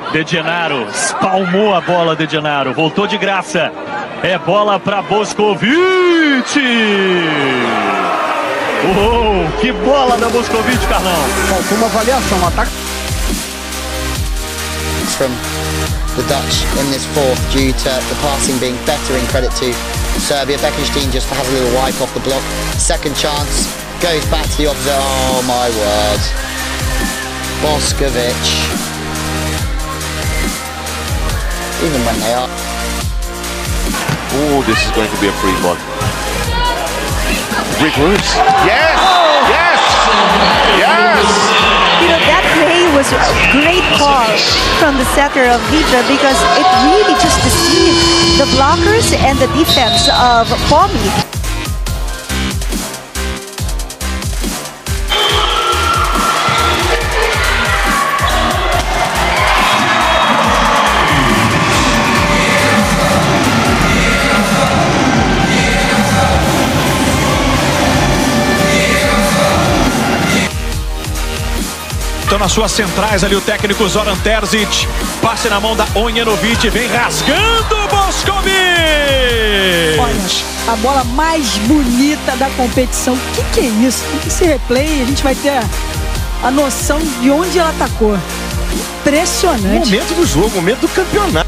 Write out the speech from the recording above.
Tijana espalmou a bola, Tijana. Voltou de graça. É bola para Bošković. Que bola da Bošković, Carlão. Faltou uma avaliação, ataque. From the Dutch in this fourth due to the passing being better in credit to Serbia. Bekenstein just has a little wipe off the block. Second chance, goes back to the opposite. Oh my word. Bošković. Even when they are. Oh, this is going to be a free ball. Rigorous. Yes! Oh! Yes! Yes! You know, that play was a great call from the setter of Vitra because it really just deceived the blockers and the defense of Pomi. Estão nas suas centrais ali o técnico Zoran Terzic. Passe na mão da Onjanović. Vem rasgando Bošković. Olha, a bola mais bonita da competição. O que é isso? Esse replay, a gente vai ter a noção de onde ela atacou. Impressionante. Momento do jogo, momento do campeonato.